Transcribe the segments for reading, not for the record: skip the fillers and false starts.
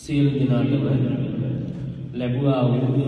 සියලු දෙනාටම ලැබුවා වූ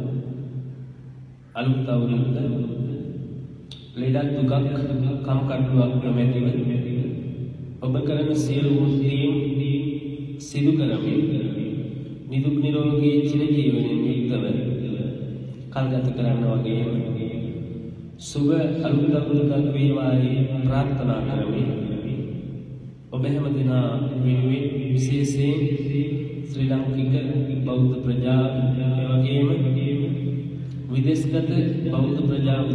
අලුත් අවුරුද්ද ලෙඩක් දුකක් කම්කටොළුවක් නොමැතිව ඔබ කරන සියලු වෘත්තීන් සිදු කරමින් නිදුක් නිරෝගී චිරජීවනයෙන් යුක්තව කල්ගත කරන්න වගේම සුබ අලුත් අවුරුද්දක් වේවායි ප්‍රාර්ථනා කරමින් ඔබ හැම දෙනා වෙනුවෙන් විශේෂයෙන් ශ්‍රී ලාංකික බෞද්ධ ප්‍රජාව එවැගේම විදේශගත බෞද්ධ ප්‍රජාව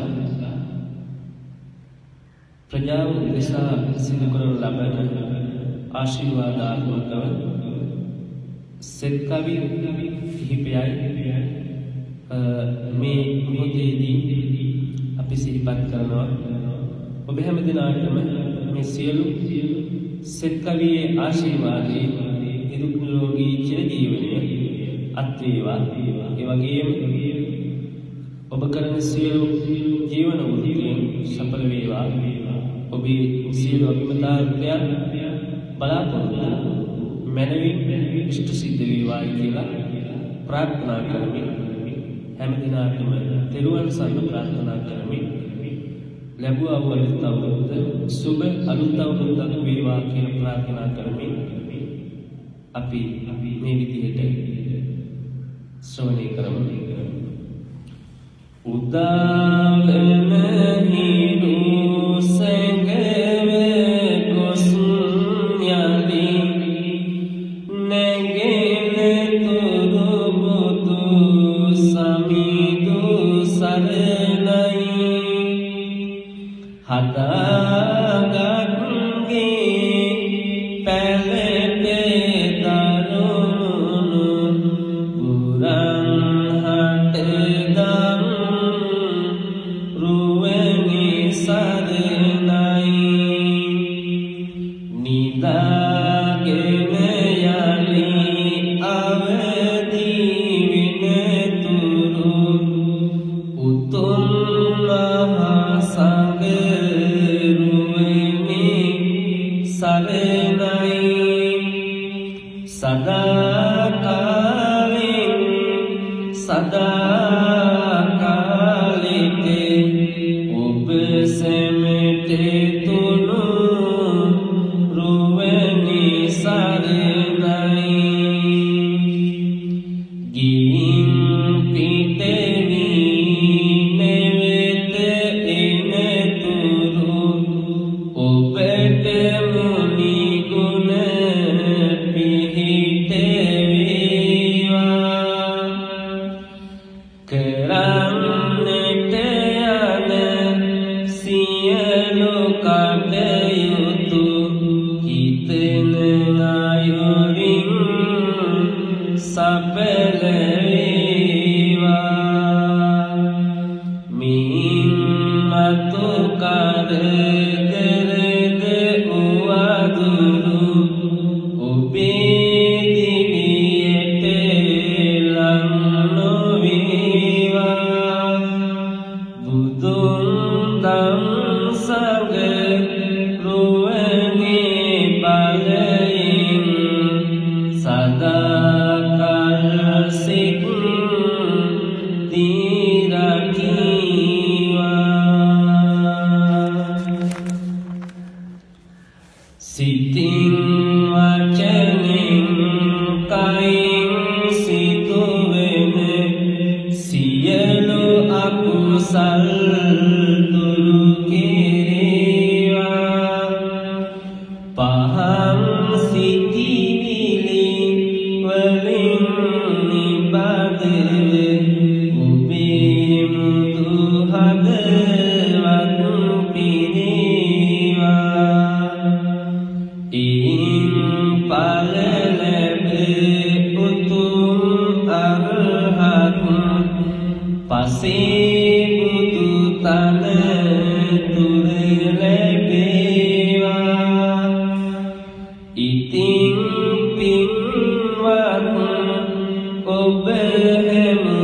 උදෙසා සිදු කරන ලබන ආශිර්වාදාත්මකව සෙත් කවි කිහිපයයි මේ මොහොතේදී අපි සිහිපත් කරනවා. ඔබ හැම දිනාටම මේ සියලු සෙත් කවියේ ආශිර්වාදයේ නිදුක් නිරෝගී චිරජීවනය අත් වේවා. ඒ වගේම ඔබ කරන සියලු ජීවන වෘත්තීන් සඵල වේවා. ඔබේ සියලු අභිමතාර්ථයන් බලාපොරොත්තු මනවින් ඉෂ්ට සිද්ධ වේවායි කියලා ප්‍රාර්ථනා කරමින් හැම දිනාටම තෙරුවන් සරණ ප්‍රාර්ථනා කරමින් ලැබුවා වූ අලුත් අවුරුද්ද සුබ අලුත් අවුරුද්දක් වේවා කියලා ප්‍රාර්ථනා කරමින් අපි මේ විදිහට ශ්‍රවණය කරමු. උදාවන හිරු සැඟව ගොසුන් යදී නැගෙන තුරු බුදු සමිදු සරණයි හදාගත්ගේ පැලට දරුණු පුරන් හටදම් රුවනි සරණයි නිදාගෙන යලි අවදි වෙනතුරු උතුම් මහා සංඝ රුවනි සරණයි සදා කාලෙට ඔබ සැමට තුණු රුවනි සරණයි ගිහින් පිටවී නැවත එනතුරු ඔබට මුනි ගුණ පිහිට වේවා කරන්නට යන සියලු කටයුතු හිතන අයුරින් සඵල වේවා මින් මතු කරදරද උවදුරු ඔබේ දිවියට ලං නොවේවා බුදුන් දම් සංඝ රුවනි බලයෙන් සදා කල් සිත් දීරකීවා සිතින් වචනෙන් කයින් සිදුවෙන සියලු අකුසල් දුරු කෙරේවා පහන් සිතිවිලි වලින් නිබඳව ඔබේ මුදු හදවත් පිරේවා එයින් ඵල ලැබ උතුම් අරහත් පසේ බුදු තන තුර ලැබේවා ඉතින් පින්වත් ඔබ හැම